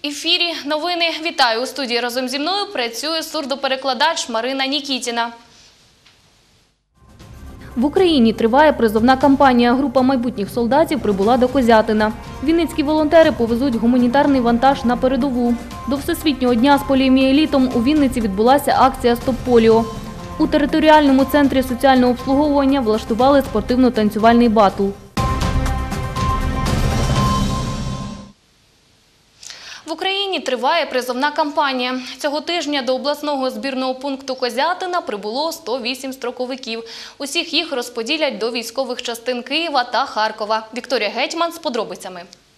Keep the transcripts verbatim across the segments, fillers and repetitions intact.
ефірі новини. Вітаю! У студії разом зі мною працює сурдоперекладач Марина Нікітіна. В Україні триває призовна кампанія. Група майбутніх солдатів прибула до Козятина. Вінницькі волонтери повезуть гуманітарний вантаж на передову. До Всесвітнього дня з поліомієлітом у Вінниці відбулася акція «Стоп поліо». У територіальному центрі соціального обслуговування влаштували спортивно-танцювальний батл. В Україні триває призовна кампанія. Цього тижня до обласного збірного пункту Козятина прибуло сто вісім строковиків. Усіх їх розподілять до військових частин Києва та Харкова. Вікторія Гетьман з подробицями.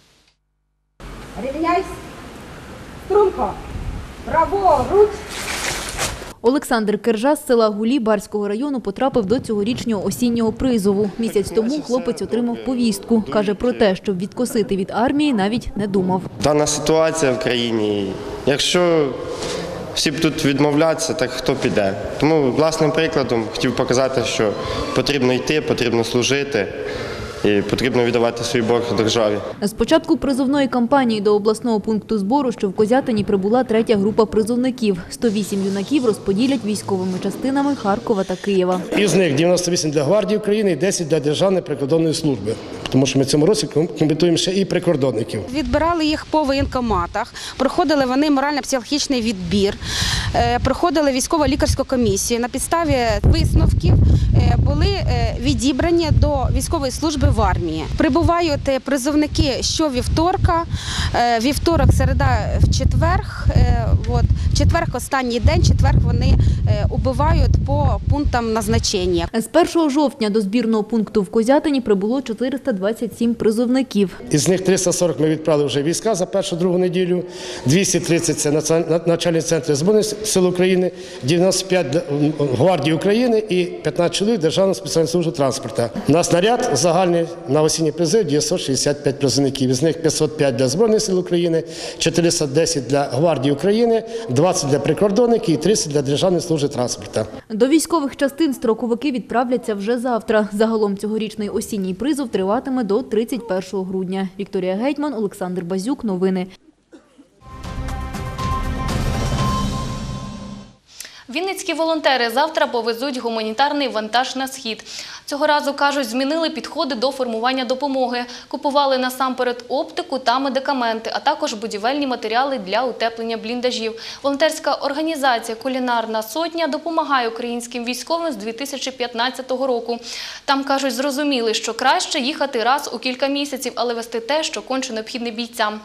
Рівняйсь, струнко, праворуч. Олександр Кержа з села Гулі Барського району потрапив до цьогорічного осіннього призову. Місяць тому хлопець отримав повістку. Каже, про те, щоб відкосити від армії, навіть не думав. Дана ситуація в країні, якщо всі будуть відмовлятися, так хто піде? Тому власним прикладом хотів показати, що потрібно йти, потрібно служити. І потрібно віддавати свій борг державі. З початку призовної кампанії до обласного пункту збору, що в Козятині, прибула третя група призовників. сто вісім юнаків розподілять військовими частинами Харкова та Києва. Із них дев'яносто вісім для гвардії України і десять для Державної прикордонної служби. Тому що ми в цьому році комплектуємо ще і прикордонників. Відбирали їх по воєнкоматах, проходили вони морально-психологічний відбір, проходили військово-лікарську комісію. На підставі висновків були відібрані до військової служби в армії. Прибувають призовники щовівторка, вівторок, середа, в четверг. От. Четверг – останній день, четверг вони убивають по пунктам назначення. З першого жовтня до збірного пункту в Козятині прибуло чотириста двадцять сім призовників. Із них триста сорок ми відправили вже війська за першу-другу неділю, двісті тридцять – це навчальний центр Збройних сил України, дев'яносто п'ять – для гвардії України і п'ятнадцять чоловік – Державна спеціальна служба транспорту. На снаряд загальний на осінній призив дев'ятсот шістдесят п'ять призовників. Із них п'ятсот п'ять для Збройних сил України, чотириста десять для гвардії України, двадцять для прикордонників і тридцять для Державної служби транспорту. До військових частин строковики відправляться вже завтра. Загалом цьогорічний осінній призов триватиме до тридцять першого грудня. Вікторія Гетьман, Олександр Базюк. Новини. Вінницькі волонтери завтра повезуть гуманітарний вантаж на схід. Цього разу, кажуть, змінили підходи до формування допомоги. Купували насамперед оптику та медикаменти, а також будівельні матеріали для утеплення бліндажів. Волонтерська організація «Кулінарна сотня» допомагає українським військовим з дві тисячі п'ятнадцятого року. Там, кажуть, зрозуміли, що краще їхати раз у кілька місяців, але вести те, що конче необхідне бійцям.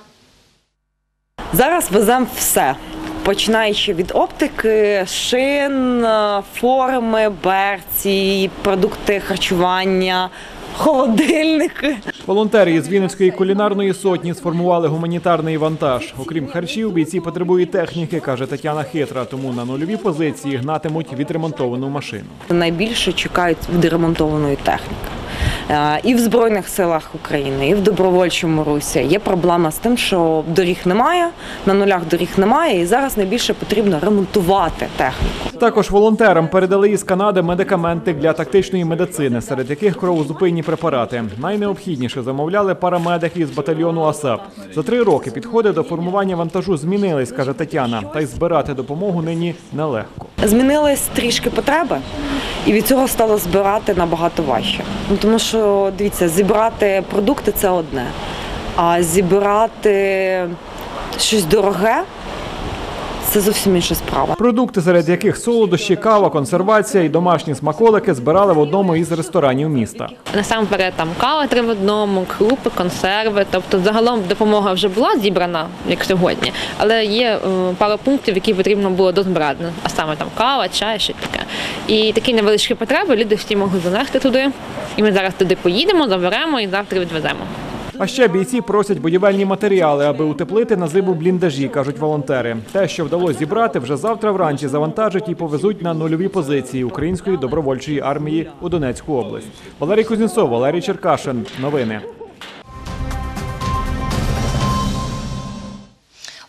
Зараз веземо все. Починаючи від оптики, шин, форми, берці, продукти харчування, холодильники. Волонтери із Вінницької кулінарної сотні сформували гуманітарний вантаж. Окрім харчів, бійці потребують техніки, каже Тетяна Хитра, тому на нульові позиції гнатимуть відремонтовану машину. Найбільше чекають відремонтованої техніки. І в Збройних силах України, і в добровольчому русі. Є проблема з тим, що доріг немає, на нулях доріг немає, і зараз найбільше потрібно ремонтувати техніку. Також волонтерам передали із Канади медикаменти для тактичної медицини, серед яких кровозупинні препарати. Найнеобхідніше замовляли парамедики із батальйону АСАП. За три роки підходи до формування вантажу змінились, каже Тетяна, та й збирати допомогу нині нелегко. Змінились трішки потреби, і від цього стало збирати набагато важче. Тому що, дивіться, зібрати продукти – це одне, а зібрати щось дороге – це зовсім інша справа. Продукти, серед яких солодощі, кава, консервація і домашні смаколики, збирали в одному із ресторанів міста. Насамперед там кава три в одному, крупи, консерви. Тобто загалом допомога вже була зібрана, як сьогодні, але є пару пунктів, які потрібно було дозбирати. А саме там кава, чай, що таке. І такі невеличкі потреби люди всі можуть занести туди. І ми зараз туди поїдемо, заберемо і завтра відвеземо. А ще бійці просять будівельні матеріали, аби утеплити на зиму бліндажі, кажуть волонтери. Те, що вдалося зібрати, вже завтра вранці завантажать і повезуть на нульові позиції Української добровольчої армії у Донецьку область. Валерій Кузнєцов, Валерій Черкашин. Новини.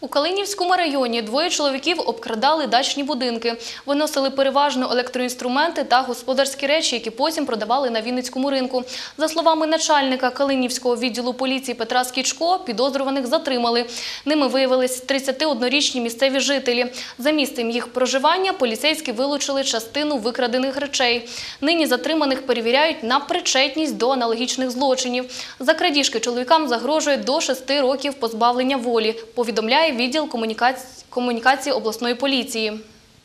У Калинівському районі двоє чоловіків обкрадали дачні будинки. Виносили переважно електроінструменти та господарські речі, які потім продавали на Вінницькому ринку. За словами начальника Калинівського відділу поліції Петра Скічко, підозрюваних затримали. Ними виявились тридцятиоднорічні місцеві жителі. За місцем їх проживання поліцейські вилучили частину викрадених речей. Нині затриманих перевіряють на причетність до аналогічних злочинів. За крадіжки чоловікам загрожує до шести років позбавлення волі, повідомляє відділ комунікації, комунікації обласної поліції.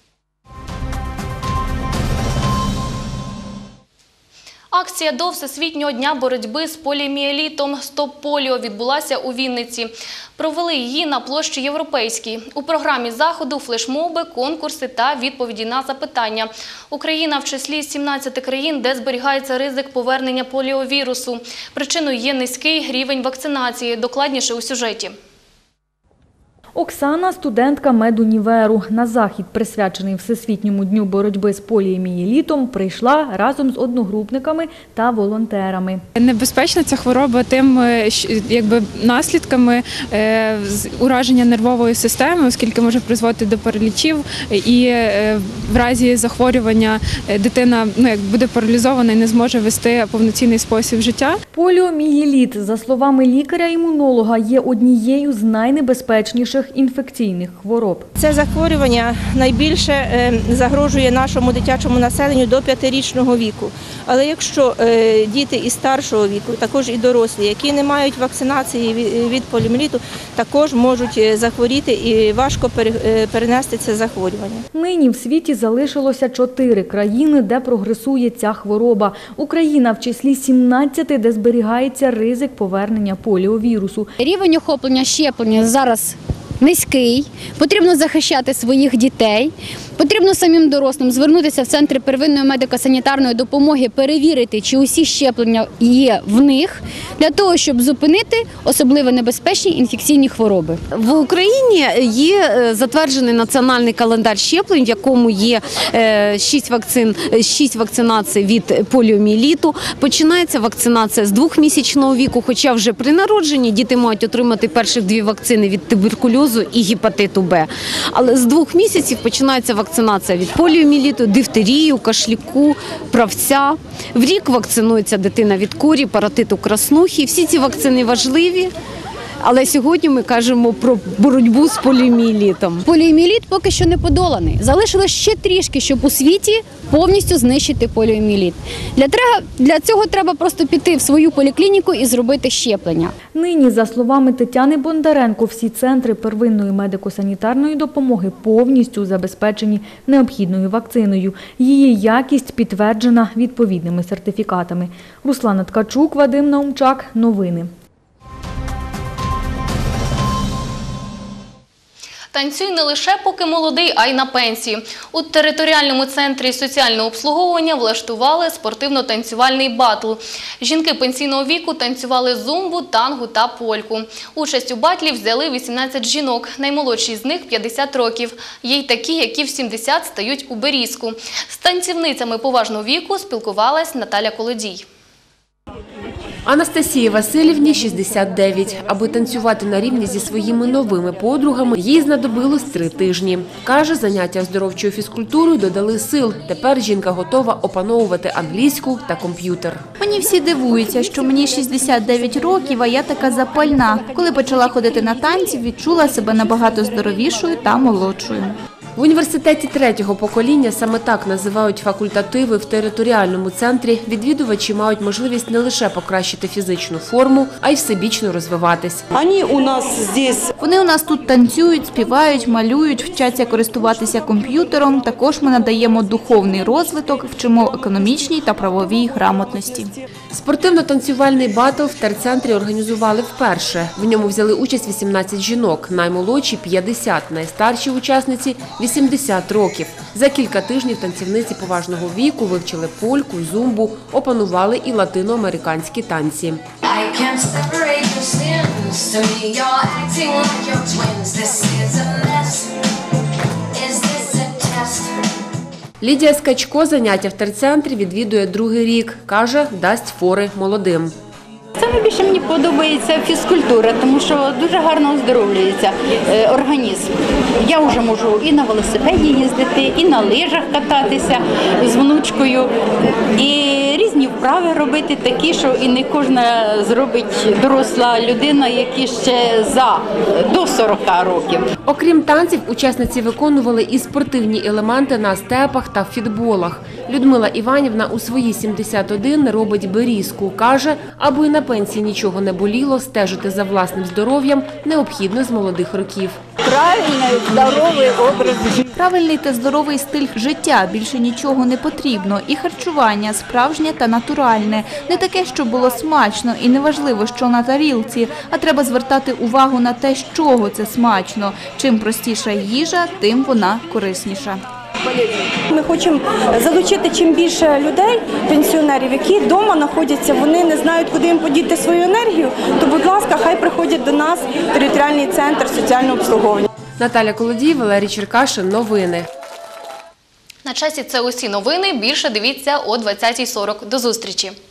Акція до Всесвітнього дня боротьби з поліомієлітом «Стоп поліо» відбулася у Вінниці. Провели її на площі Європейській. У програмі заходу флешмоби, конкурси та відповіді на запитання. Україна в числі сімнадцяти країн, де зберігається ризик повернення поліовірусу. Причиною є низький рівень вакцинації. Докладніше у сюжеті. Оксана – студентка медуніверу. На захід, присвячений Всесвітньому дню боротьби з поліомієлітом, прийшла разом з одногрупниками та волонтерами. Небезпечна ця хвороба тим якби, наслідками е, ураження нервової системи, оскільки може призводити до паралічів, і е, в разі захворювання дитина ну, як буде паралізована і не зможе вести повноцінний спосіб життя. Поліомієліт, за словами лікаря-імунолога, є однією з найнебезпечніших інфекційних хвороб. Це захворювання найбільше загрожує нашому дитячому населенню до п'ятирічного віку. Але якщо діти із старшого віку, також і дорослі, які не мають вакцинації від поліомієліту, також можуть захворіти і важко перенести це захворювання. Нині в світі залишилося чотири країни, де прогресує ця хвороба. Україна в числі сімнадцяти, де зберігається ризик повернення поліовірусу. Рівень охоплення щеплення зараз низький, потрібно захищати своїх дітей, потрібно самим дорослим звернутися в центри первинної медико-санітарної допомоги, перевірити, чи усі щеплення є в них, для того, щоб зупинити особливо небезпечні інфекційні хвороби. В Україні є затверджений національний календар щеплень, в якому є шість вакцин, шість вакцинацій від поліомієліту. Починається вакцинація з двохмісячного віку, хоча вже при народженні діти мають отримати перші дві вакцини від туберкульозу і гепатиту Б. Але з двох місяців починається вакцинація від поліомієліту, дифтерію, кашляку, правця. В рік вакцинується дитина від корі, паротиту краснухи. Всі ці вакцини важливі. Але сьогодні ми кажемо про боротьбу з поліомієлітом. Поліомієліт поки що не подоланий. Залишилось ще трішки, щоб у світі повністю знищити поліомієліт. Для, для цього треба просто піти в свою поліклініку і зробити щеплення. Нині, за словами Тетяни Бондаренко, всі центри первинної медико-санітарної допомоги повністю забезпечені необхідною вакциною. Її якість підтверджена відповідними сертифікатами. Руслана Ткачук, Вадим Наумчак. Новини. Танцюй не лише поки молодий, а й на пенсії. У територіальному центрі соціального обслуговування влаштували спортивно-танцювальний батл. Жінки пенсійного віку танцювали зумбу, тангу та польку. Участь у батлі взяли вісімнадцять жінок, наймолодші з них п'ятдесят років. Є й такі, які в сімдесят стають у берізку. З танцівницями поважного віку спілкувалась Наталя Колодій. Анастасії Васильівні шістдесят дев'ять. Аби танцювати на рівні зі своїми новими подругами, їй знадобилось три тижні. Каже, заняття оздоровчою фізкультурою додали сил. Тепер жінка готова опановувати англійську та комп'ютер. Мені всі дивуються, що мені шістдесят дев'ять років, а я така запальна. Коли почала ходити на танці, відчула себе набагато здоровішою та молодшою. В університеті третього покоління саме так називають факультативи в територіальному центрі. Відвідувачі мають можливість не лише покращити фізичну форму, а й всебічно розвиватись. Вони у нас здесь... Вони у нас тут танцюють, співають, малюють, вчаться користуватися комп'ютером. Також ми надаємо духовний розвиток, вчимо економічній та правовій грамотності. Спортивно-танцювальний батл в терцентрі організували вперше. В ньому взяли участь вісімнадцять жінок, наймолодші – п'ятдесят, найстарші учасниці – вісімдесят років. За кілька тижнів танцівниці поважного віку вивчили польку, зумбу, опанували і латиноамериканські танці. Лідія Скачко заняття в терцентрі відвідує другий рік. Каже, дасть фори молодим. Це Саме більше мені подобається фізкультура, тому що дуже гарно оздоровлюється е, організм. Я вже можу і на велосипеді їздити, і на лижах кататися з внучкою, і різні вправи робити такі, що і не кожна зробить доросла людина, які ще за до сорока років. Окрім танців, учасниці виконували і спортивні елементи на степах та фітболах. Людмила Іванівна у свої сімдесят один робить берізку. Каже, аби на пенсії нічого не боліло, стежити за власним здоров'ям необхідно з молодих років. Правильний, здоровий образ життя. Правильний та здоровий стиль життя. Більше нічого не потрібно. І харчування справжнє та натуральне. Не таке, що було смачно і не важливо, що на тарілці, а треба звертати увагу на те, з чого це смачно. Чим простіша їжа, тим вона корисніша. Ми хочемо залучити чим більше людей, пенсіонерів, які вдома знаходяться, вони не знають, куди їм подіти свою енергію, то, будь ласка, хай приходять до нас в територіальний центр соціального обслуговування. Наталя Колодій, Валерій Черкашин. Новини. На часі це усі новини. Більше дивіться о двадцятій сорок. До зустрічі.